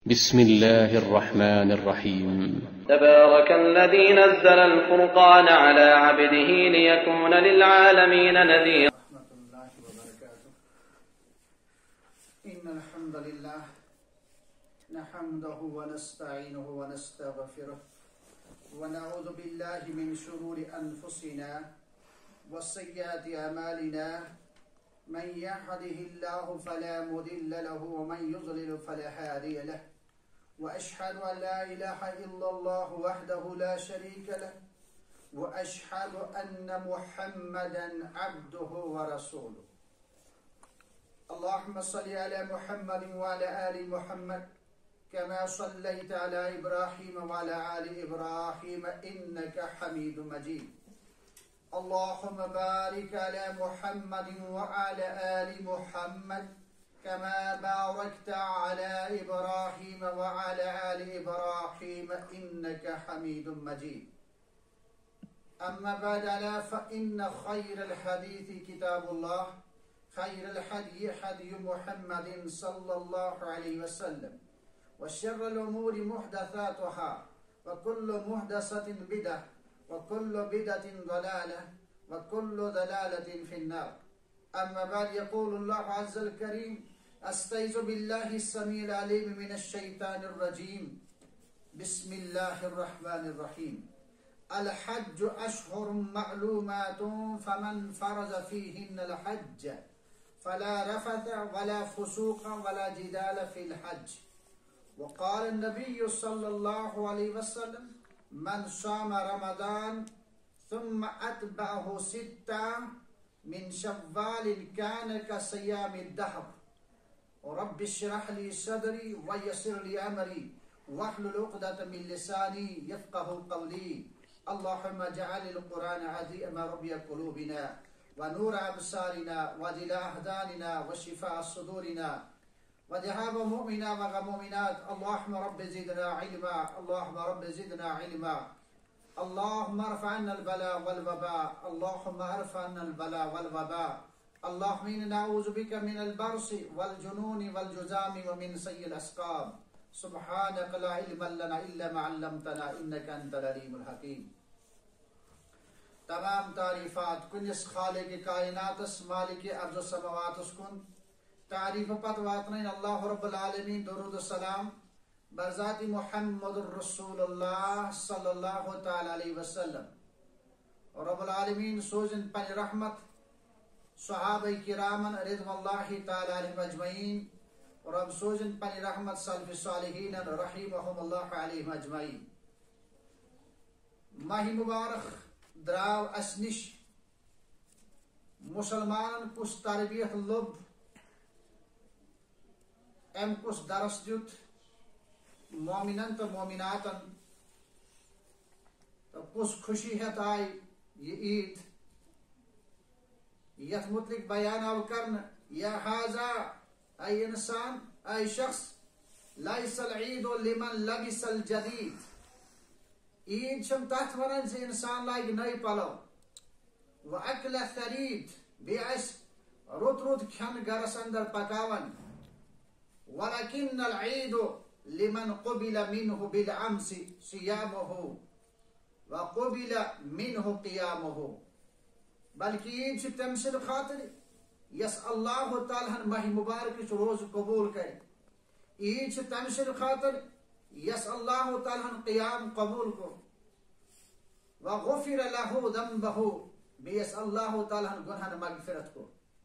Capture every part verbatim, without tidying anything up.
بسم الله الرحمن الرحيم. تبارك الذي نزل الفرقان على عبده ليكون للعالمين نذيرا. ورحمة الله وبركاته. إن الحمد لله نحمده ونستعينه ونستغفره ونعوذ بالله من شرور أنفسنا وسيئات أعمالنا، من يهده الله فلا مضل له ومن يضلل فلا هادي له، وأشهد أن لا إله إلا الله وحده لا شريك له، وأشهد أن محمدا عبده ورسوله. اللهم صل على محمد وعلى آل محمد كما صليت على إبراهيم وعلى آل إبراهيم إنك حميد مجيد. اللهم بارك على محمد وعلى آل محمد كما باركت على إبراهيم وعلى آل إبراهيم إنك حميد مجيد. أما بعد، فإن خير الحديث كتاب الله، خير الهدي هدي محمد صلى الله عليه وسلم، وشر الأمور محدثاتها، وكل محدثة بدعة، وكل بدعة ضلالة، وكل ضلالة في النار. أما بعد، يقول الله عز الكريم: أستعيذ بالله السميع العليم من الشيطان الرجيم، بسم الله الرحمن الرحيم. الحج أشهر معلومات، فمن فرض فيهن الحج فلا رفث ولا فسوق ولا جدال في الحج. وقال النبي صلى الله عليه وسلم: من صام رمضان ثم أتبعه ستة من شوال كان كصيام الدهر. رب اشرح لي صدري ويسر لي أمري واحلل عقدة من لساني يفقه قولي. اللهم اجعل القرآن عظيم ربيع قلوبنا ونور أبصارنا وضياء أذهاننا وشفاء صدورنا وذهاب مؤمنا وغمومنات. اللهم رب زدنا علما، اللهم رب زدنا علما. اللهم ارفع عنا البلاء والوباء، اللهم ارفع عنا البلاء والوباء. اللهم إنا نعوذ بك من البرص والجنون والجذام ومن سيء الأسقام. سبحانك لا علم لنا إلا ما علمتنا إنك أنت العليم الحكيم. تمام تعریفات کنس خالق کائنات مالک ارض و سماوات کن. تعریف پت واتنین اللہ رب العالمین، درود السلام برذات محمد الرسول اللہ صلی اللہ تعالی علیہ وسلم. رب العالمین سوزن پن رحمت صحابہ کرامن رضوان اللہ تعالی علیہم اجمعین، رب سوزن پن رحمت سلف صالحین رحمہم اللہ علیہم اجمعین. ماہ مبارک دراو اس نش مسلمان کس تربیت لب، ام کس درس دیت مومنن تو مومناتن، تو کس خوشی ہے آئی یہ عید. یت متعلق بیان آو کرن: یا حاضا اے انسان، اے شخص، لیس العید لمن لبس الجدید. عید چھم تحت ونن زی انسان لاگ نئی پلو، و اکل ثرید بیس رت رت کھن گرس اندر پکاون. ولكن العيد لمن قبل منه بالامس صيامه وقبل منه قيامه. بلکہ عید چھ تم سند خاطر یس اللہ تعالی ماہ مبارک روز قبول کرے. عید چھ تم سند خاطر یس اللہ تعالی قیام قبول کو. وغفر له ذنبه بیس اللہ تعالی گناہ مغفرت کو.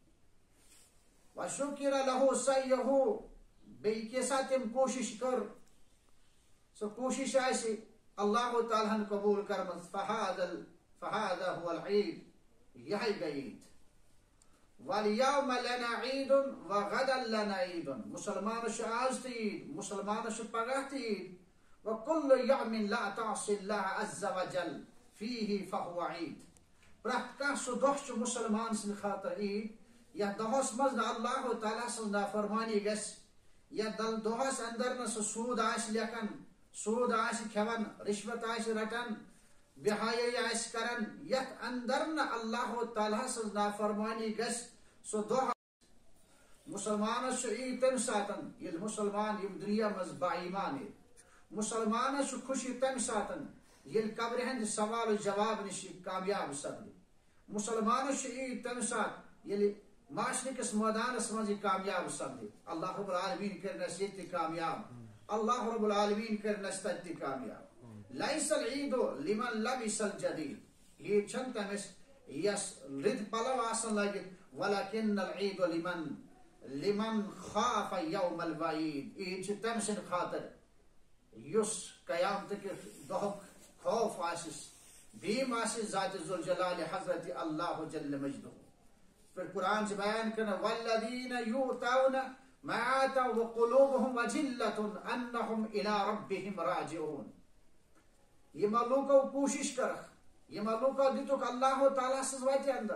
وشکر له سعیه بی کے ساتھ تم کوشش کر، سو کوشش آئیسی اللہ تعالیٰ قبول کرمت. فہذا هو العید، یہی گئید. والیوم لنا عید وغدا لنا عید. مسلمان شو آج تید، مسلمان شو پگہ تید. وکل یوم لا تعصی اللہ عز وجل فیہ فہو عید. پرہت کا سو دوہ چو مسلمان سن خاطر عید. یا دوہس مزد اللہ تعالیٰ سن نافرمانی گس، یا دل دوہس اندر نس سود آس لیکن، سود آس کھون، رشوت آس رٹن، بہائی آس کرن، یت اندر نہ اللہ تعالیٰ سز نافرمانی گس سو دوہ مسلمان عید تم ساتن یل مسلمان یم دنیا مز با ایمان مسلمان خوشی تم ساتن یل قبر ہند سوال جواب نش کامیاب سپد مسلمان عید تم سات یل معاشرے کس میدانس مز کامیاب سپد اللہ رب العالمین کرنس یہ کامیاب اللہ رب العالمین کرنس تت کامیاب لیس العید لمن لبس الجدید عید چھن تمس یس رد پلو آسن لگت ولکن العید لمن لمن خاف یوم الوعید عید چھ تم سن خاطر یس قیامت کے دہک خوف آسس بیم آسس ذات ذوالجلال حضرت اللہ جل مجدہ پھر قرآن سے بیان کرنا والذین یؤتون ما آتوا وقلوبهم وجلة انہم الى ربهم راجعون یہ ملوکو کوشش کرخ یہ ملوکو دیتوک اللہ تعالیٰ سز ویتی اندر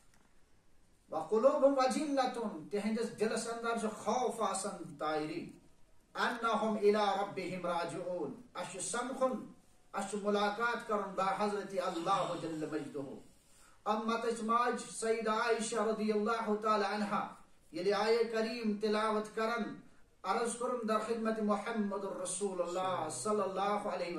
وقلوبهم وجلة تہندس دلس اندر جو خوف آسن تائری انہم الى ربهم راجعون اش سمخن اش ملاقات کرن با حضرت اللہ جل مجدہ امت اجماج سید عائشہ رضی اللہ تعالی عنہ یلی آئے کریم تلاوت کرن عرض کرن در خدمت محمد رسول اللہ صلی اللہ علیہ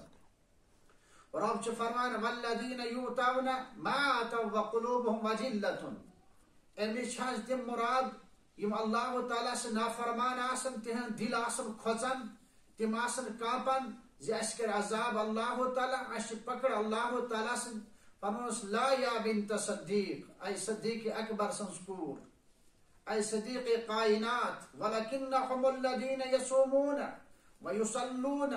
وسلم رب چھ فرمان والذین یؤتون ما آتوا وقلوبهم وجلة امی چھاز تم مراد یم اللہ تعالیٰ سے نافرمان آسن تہن دل آسن کھوچن تم آسن کامپن زی اشکر عذاب اللہ تعالیٰ اش پکڑ اللہ تعالیٰ سے فرمانس لا یا بنت صدیق اے صدیق اکبر سنسکور اے صدیق کائنات ولکنہم الذین یصومون ویصلون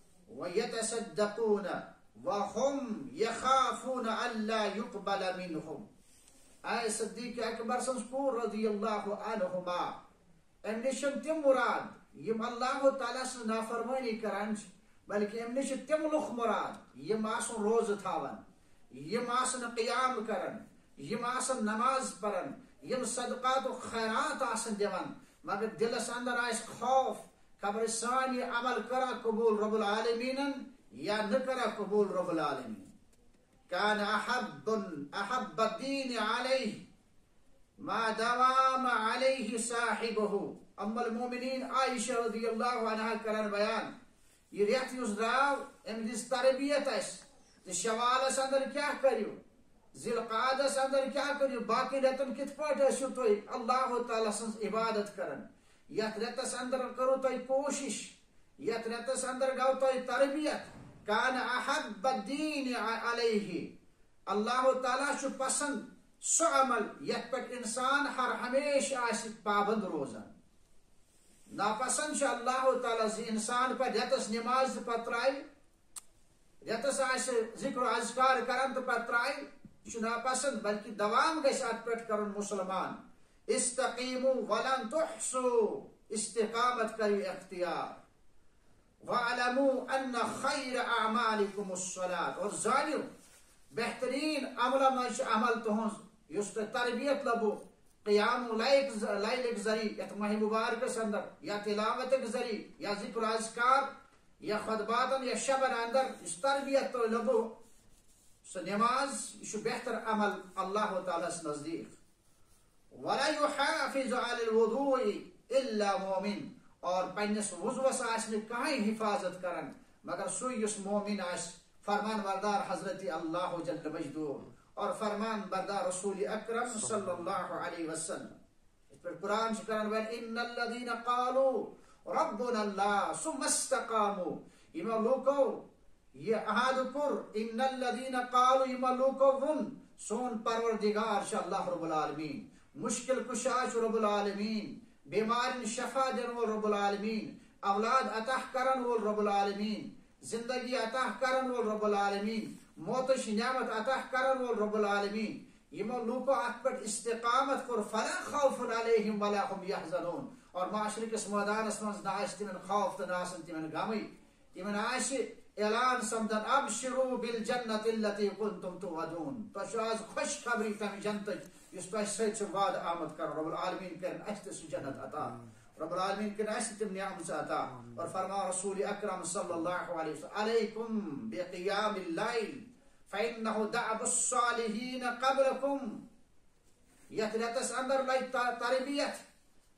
ویتصدقون وهم یخافون الا یقبل منہم اے صدیق اکبر سنسکور رضی اللہ عنہما امنشن تم مراد یم اللہ تعالیٰ سے نافرمانی کران بلکہ امنشن تم لخ مراد یم آسن روز تھاون یم آسن قیام کرن یم آسن نماز پرن یم صدقات و خیرات آسن دیون مگر دلس اندر آس خوف خبر سانی عمل کرا قبول رب العالمین یا نکرا قبول رب العالمین كان أحب أحب الدين عليه ما دوام عليه صاحبه أما المؤمنين عائشة رضي الله عنها كران بيان يريحت يزدراو ام ديس تربيت اس شوال سندر کیا کریو ذی القعدہ سندر کیا کریو باقی رتن کت پاٹ اسو تو اللہ تعالی سن عبادت کرن یت رتس اندر کرو تو کوشش یت رتس اندر گاو تو تربیت کان احب الدین علیہ اللہ تعالیٰ چھ پسند سو عمل یت پر انسان ہر ہمیشہ آس پابند روزان ناپسند چھ اللہ تعالیٰ زی انسان پر رتس نماز پر ترائی رتس آس ذکر و اذکار کرن تو پر ترائی چھ ناپسند بلکہ دوام گیس ات پر کرن مسلمان استقیمو ولن تحسو استقامت کری اختیار وَعَلَمُوا أَنَّ خَيْرَ أَعْمَالِكُمُ الصَّلَاةِ اور ظالم بہترین عمل منش عمل تہنز یس تربیت لبو قیام لیلک ذریع یت ماہ مبارک اندر یا تلاوتک ذریع یا ذکر اذکار یا خطباتن یا شبن اندر اس تربیت تو لبو سو نماز یہ بہتر عمل اللہ تعالیٰ سے نزدیک وَلَا يُحَافِظُ عَلَى الْوُضُوءِ إِلَّا مُؤْمِنٌ اور پنس وضوس آس کہیں حفاظت کرن مگر سوئی اس مومن آس فرمان بردار حضرت اللہ جل مجدہ اور فرمان بردار رسول اکرم صلی اللہ علیہ وسلم پھر قرآن شکرن بین ان الذین قالوا ربنا اللہ ثم استقاموا اما لوکو یہ احاد کر ان الذین قالوا اما لوکو ون سون پروردگار شاء اللہ رب العالمین مشکل کشاش رب العالمین بیمار شفا دن وول رب العالمین اولاد عطا کرن وول رب العالمین زندگی عطا کرن وول رب العالمین موتش نعمت عطا کرن وول رب العالمین یمو لوکو ات پٹ استقامت کر فلا خوف علیہم ولا هم یحزنون اور معاشرے کس میدانس منز نہ آس تمن خوف تو نہ آسن تمن غمی تمن آس اعلان سمدن ابشروا بالجنت التي كنتم توعدون تو آز خوش خبری تم جنت اس تو سچ وعد آمد کر رب العالمین کرن اس سو جنت عطا رب العالمین کرن اس تم نعمت عطا اور فرما رسول اکرم صلی اللہ علیہ وسلم علیکم بقیام اللیل فانه دعب الصالحین قبلکم یتلتس اندر لئی تربیت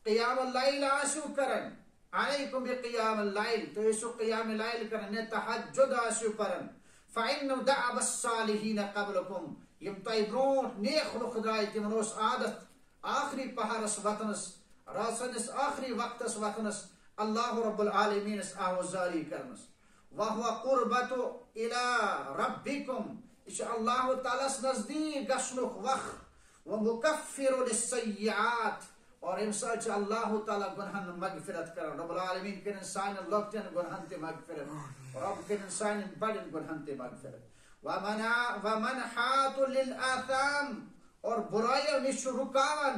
قیام اللیل آسو کرن علیکم بقیام اللیل تو اسو قیام اللیل کرن نے تہجد آسو پرن فإنه دعب الصالحین قبلکم یم تۄہہِ برونٛٹھ نیک لُکھ درٛاے تِمن اوس عادت آخری پہرس وتھنس رٲژ آخری وقتس وتھنس اللہ رب العالمینس آوازاری کرنس وَهُوَ قُرْبَتُ إِلَىٰ رَبِّكُمْ یہ چھُ اللہ تعالیٰ ہس نزدیک گژھنُک وقت وَمُكَفِّرُ لِلسَّيِّئَاتِ اور امہ سۭتۍ چھُ اللہ تعالیٰ گنہن مغفرت کران رب العالمین کرن سانٮ۪ن لۄکٹٮ۪ن گنہن تہِ مغفرت رب کرن سانٮ۪ن بڑٮ۪ن گنہن تہِ مغفرت وَمَنْحَاتُ لِلْآثَامِ اور برایو نش چھُ رُکاوان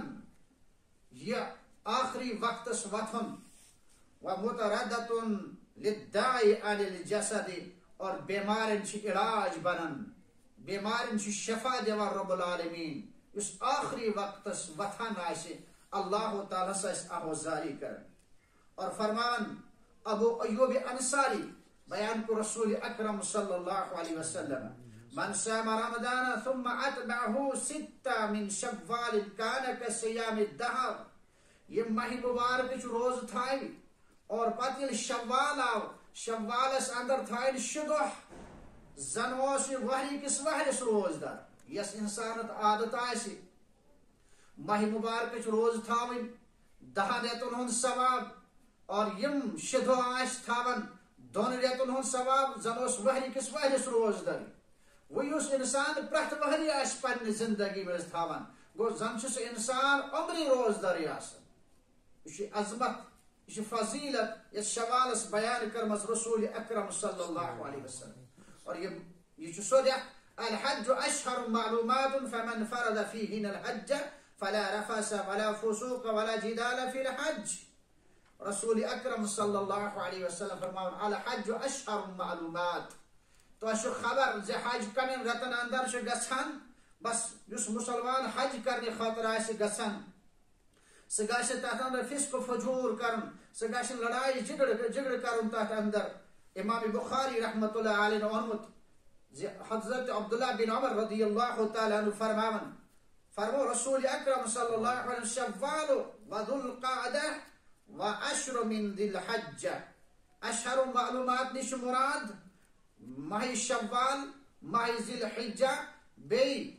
یہ آخری وقتس وتھن وَمُتَرَدَّةٌ لِلدَّاعِ عَنِ الْجَسَدِ اور بیمارن چھ علاج بنان بیمارن چھ شفا دیوان رب العالمین اس آخری وقتس وتھان آسہِ اللہ تعالیٰ سس آوازاری کرن اور فرمان ابو ایوب انصاری بیان کو رسول اکرم صلی اللہ علیہ وسلم من صام رمضان ثم اتبعه ستة من شوال كان كصيام الدهر یہ ماہ مبارک چھ روز تھاوی اور پتہ یل شوال آو شوالس اندر تھاین شدہ زن اوس یہ وحری کس وحرس روز دار یس انسانت عادت آسی ماہ مبارک چھ روز تھاون دہن ریتن ہند ثواب اور یم شدہ آس تھاون دون ریتن ہند ثواب زن اوس وحری کس وحرس روز دار وہ اس انسان پرت وحری آس پنہ زندگی میں تھاون گو زن چھ انسان عمری روز داری آسان یہ عظمت یہ فضیلت یہ شوالس بیان کرمز رسول اکرم صلی اللہ علیہ وسلم اور یہ یہ سورہ الحج اشہر معلومات فمن فرد فیہن الحج فلا رفث ولا فسوق ولا جدال فی الحج رسول اکرم صلی اللہ علیہ وسلم فرماون الحج اشہر معلومات تو اشو خبر زی حج کمن رتن اندر چھ گژھان بس یس مسلمان حج کرنے خاطر آسہ گژھان سہ گژھِ تتھ اندر فسق و فجور کرن سہ گژھِ لڑائی جھگڑ جھگڑ کرن تتھ اندر امام بخاری رحمۃ اللہ علیہ نے ونمت حضرت عبداللہ بن عمر رضی اللہ تعالی عنہ فرماون فرمو رسول اکرم صلی اللہ علیہ وسلم شوال و ذو القعدہ و عشر من ذی الحج اشہر معلومات نش مراد ماہ شوال ماہ ذی الحجہ بی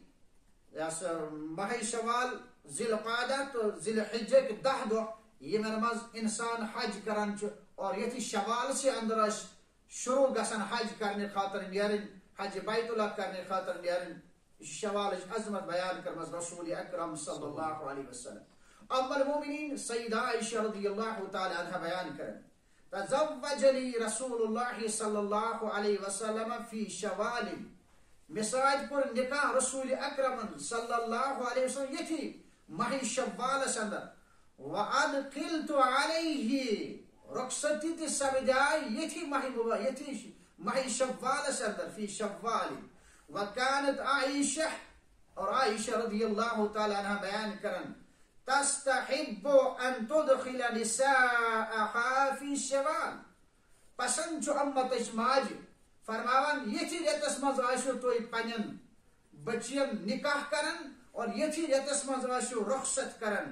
ماہ شوال ذی القعدہ تو ذی الحجہ کے دہ دہ یمن مز انسان حج کران اور یتھی شوال سے اندر شروع گسن حج کرنے خاطر نیرن حج بیت اللہ کرنے خاطر نیرن شوال عظمت بیان کرمز رسول اکرم صلی اللہ علیہ وسلم ام المؤمنین سیدہ عائشہ رضی اللہ تعالی عنہ بیان کرن تزوجنی رسول اللہ صلی اللہ علیہ وسلم فی شوال مساج پر نکاح رسول اکرم صلی اللہ علیہ وسلم یتھی ماہ شوال اندر وادخلت علیہ رخصتی تی سبدائی یتھی ماہ مبارک یتھی ماہ شوال اندر فی شوال وکانت عائشہ اور عائشہ رضی اللہ تعالی عنہ بیان کرن تستحب ان تدخل نساءها فی شوال پسند چھ امتچ ماج فرماون یتھی ریتس مز آسو تو پنن بچین نکاح کرن اور یتھی ریتس مز آسو رخصت کرن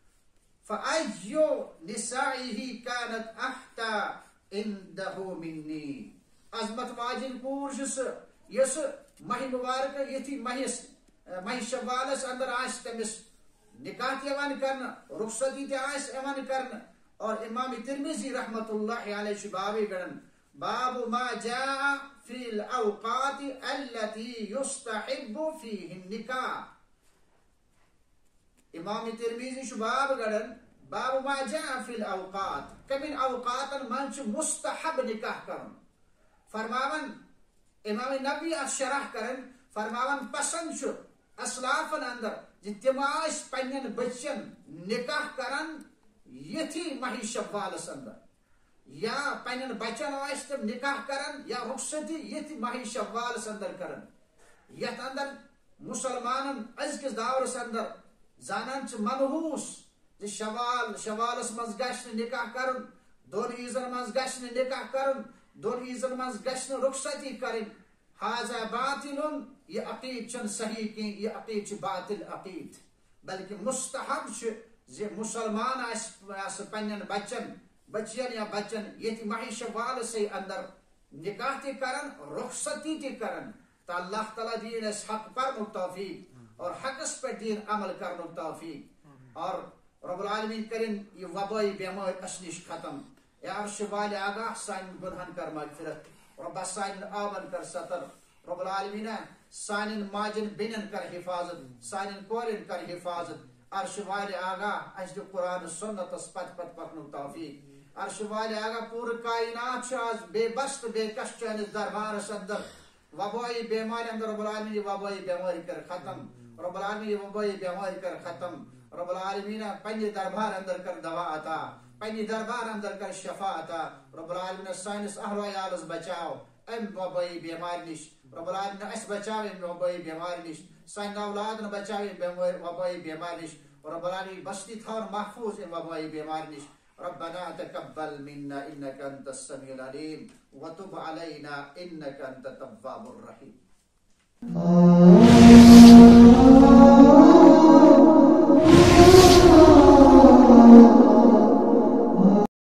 فأيو نسائه كانت أحتى عنده مني عظمت واجن پور جس یس ماہ مبارک یتھی ماہ ماہ شوالس اندر آس تمس نکاح تہ یوان کرنا رخصتی تہ آس یوان کرنا اور امام ترمذی رحمۃ اللہ علیہ باب گڑن باب ما جاء في الاوقات التي يستحب فيه النکاح امام ترمذی شباب گڑن باب ما جاء في الاوقات کمن اوقات من مستحب نکاح کرن فرماون امام نبی شرح کرن فرماون پسند چھ اسلافن اندر جتماش پنن بچن نکاح کرن یتھی ماہ شوالس اندر یا پنن بچن آس تم نکاح کرن یا رخصتی یتھی ماہ شوالس اندر کرن یت اندر مسلمانن ازکس دورس اندر زانان چھ منحوس زِ شوال شوالس مز گژھِ نکاح کرن دون عیزن مز گژھِ نکاح کرن دون عیزن مز گژھِ رخصتی کرن حاضہ باطل یہ عقید چھ صحیح کی یہ عقید چھ باطل عقید بلکہ مستحب چھ زِ مسلمان آس پنن بچن بچین یا بچن یت معیش وال سے اندر نکاح تہ کرن رخصتی تہ کرن تو اللہ تعالیٰ دین اس حق پر توفیق اور حقس پر دین عمل کرن توفیق اور رب العالمین کرن یہ وبائی بیمار اس نش ختم یا عرش والے آگاہ سان گنہن کر مغفرت رب سان آبن کر سطر رب العالمین سان ماجن بینن کر حفاظت سان کورن کر حفاظت عرش والے آگاہ اس قرآن سنت اس پت پت پکنو توفیق عرش والے آگاہ پور کائنات آز بے بست بے کش چانس دربارس اندر وبائی بیماری اندر رب العالمین وبائی بیماری کر ختم رب العالمین وبائی بیماری کر ختم رب العالمین پنی دربار اندر کر دوا عطا پنی دربار اندر کر شفا عطا رب العالمین سائنس اہل و عیالس بچاو ام وبائی بیماری نش رب العالمین اس بچاو ام وبائی بیماری نش سائن اولاد بچاو ام وبائی بیماری نش رب العالمین بستی تھار محفوظ ام وبائی بیماری نش ربنا تقبل منا انك انت السميع العليم وتب علينا انك انت التواب الرحيم